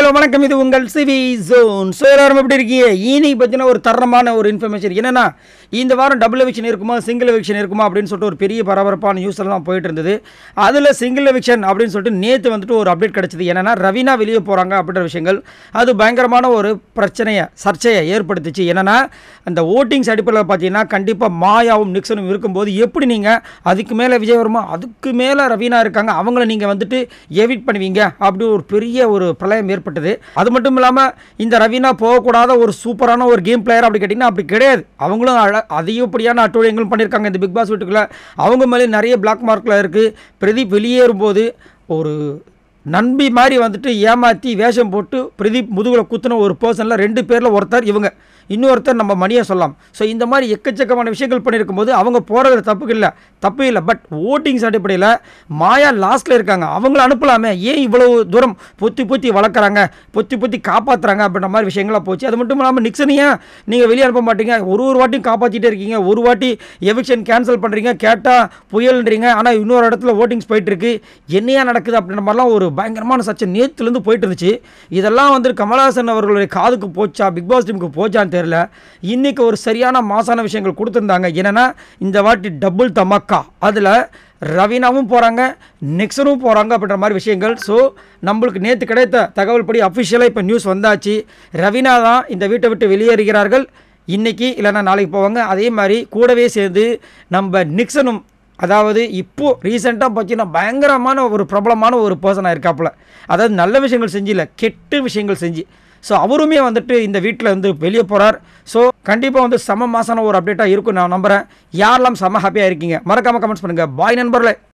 Hello வணக்கம், இது உங்கள் சிவி ஜோன். ஸோ எல்லாரும் எப்படி இருக்கீங்க? இன்னைக்கு பார்த்தீங்கன்னா ஒரு தரமான ஒரு இன்ஃபர்மேஷன் என்னென்னா, இந்த வாரம் டபுள் எவிக்ஷன் இருக்குமா சிங்கிள் எவிக்ஷன் இருக்குமா அப்படின்னு சொல்லிட்டு ஒரு பெரிய பரபரப்பான நியூஸ் எல்லாம் போயிட்டு இருந்தது. அதில் சிங்கிள் எவிக்ஷன் அப்படின்னு சொல்லிட்டு நேற்று வந்துட்டு ஒரு அப்டேட் கிடச்சிது. என்னென்னா ரவீனா வெளியே போகிறாங்க அப்படின்ற விஷயங்கள் அது பயங்கரமான ஒரு சர்ச்சையை ஏற்படுத்துச்சு. என்னென்னா அந்த ஓட்டிங்ஸ் அடிப்படையில் பார்த்தீங்கன்னா கண்டிப்பாக மாயாவும் நிக்சனும் இருக்கும்போது எப்படி நீங்கள் அதுக்கு மேலே விஜய் வர்மா அதுக்கு மேலே ரவீனா இருக்காங்க அவங்கள நீங்கள் வந்துட்டு எவிட் பண்ணுவீங்க அப்படி ஒரு பெரிய ஒரு பிரளயம் ஏற்பட்டது. அது மட்டும் இல்லாமல் இந்த ரவீனா போகக்கூடாத ஒரு சூப்பரான ஒரு கேம் பிளேயர் அப்படி கேட்டிங்கன்னா அப்படி கிடையாது. அவங்களும் அதிகப்படியான அட்டூழியங்களும் பண்ணியிருக்காங்க இந்த பிக் பாஸ் வீட்டுக்குள்ளே. அவங்க மேலே நிறைய பிளாக் மார்க்கில் இருக்குது. பிரதீப் வெளியேறும்போது ஒரு நம்பி மாதிரி வந்துட்டு ஏமாற்றி வேஷம் போட்டு பிரதீப் முதுகில் குத்துன ஒரு பர்சனில் 2 பேரில் ஒருத்தர் இவங்க, இன்னொருத்தர் நம்ம மணியை சொல்லலாம். ஸோ இந்த மாதிரி எக்கச்சக்கமான விஷயங்கள் பண்ணியிருக்கும் போது அவங்க போகிறது தப்பு இல்லை. பட் ஓட்டிங்ஸ் அடிப்படையில் மாயா லாஸ்ட்டில் இருக்காங்க, அவங்கள அனுப்பலாமே, ஏன் இவ்வளவு தூரம் பொத்தி வளர்க்குறாங்க, பொத்தி காப்பாற்றுறாங்க அப்படின்ற மாதிரி விஷயங்களாக போச்சு. அது மட்டும் இல்லாமல் நிக்சனையும் நீங்கள் வெளியே அனுப்ப மாட்டீங்க, ஒரு வாட்டியும் காப்பாற்றிட்டே இருக்கீங்க, ஒரு வாட்டி எவிக்ஷன் கேன்சல் பண்ணுறீங்க, கேட்டால் புயல்ன்றீங்க, ஆனால் இன்னொரு இடத்துல ஓட்டிங்ஸ் போயிட்டுருக்கு, என்னையா நடக்குது அப்படின்ற மாதிரிலாம் ஒரு பயங்கரமான சர்ச்சை நேற்றுலேருந்து போயிட்டு இருந்துச்சு. இதெல்லாம் வந்துட்டு கமல்ஹாசன் அவர்களுடைய காதுக்கு போச்சா, பிக் பாஸ் டீமுக்கு போச்சான்னு தெரியல. இன்னைக்கு ஒரு சரியான மாசான விஷயங்கள் கொடுத்துருந்தாங்க. என்னன்னா இந்த வாட்டி டபுள் தமக்கா, அதில் ரவீனாவும் போகிறாங்க நிக்சனும் போகிறாங்க அப்படின்ற மாதிரி விஷயங்கள். ஸோ நம்மளுக்கு நேற்று கிடைத்த தகவல் படி அஃபிஷியலாக இப்போ நியூஸ் வந்தாச்சு. ரவீனா தான் இந்த வீட்டை விட்டு வெளியேறுகிறார்கள். இன்றைக்கி இல்லைன்னா நாளைக்கு போவாங்க. அதே மாதிரி கூடவே சேர்ந்து நம்ம நிக்சனும், அதாவது இப்போது ரீசெண்டாக பார்த்தீங்கன்னா பயங்கரமான ஒரு பிரபலமான ஒரு பர்சனாக இருக்காப்புல. அதாவது நல்ல விஷயங்கள் செஞ்சு இல்லை, கெட்ட விஷயங்கள் செஞ்சு. ஸோ அவருமே வந்துட்டு இந்த வீட்டில் வந்து வெளியே போகிறார். ஸோ கண்டிப்பாக வந்து செம மாசான ஒரு அப்டேட்டாக இருக்கும் நான் நம்புகிறேன். யாரெல்லாம் செம ஹாப்பியாக இருக்கீங்க மறக்காமல் கமெண்ட்ஸ் பண்ணுங்கள். பாய் நண்பர்களே.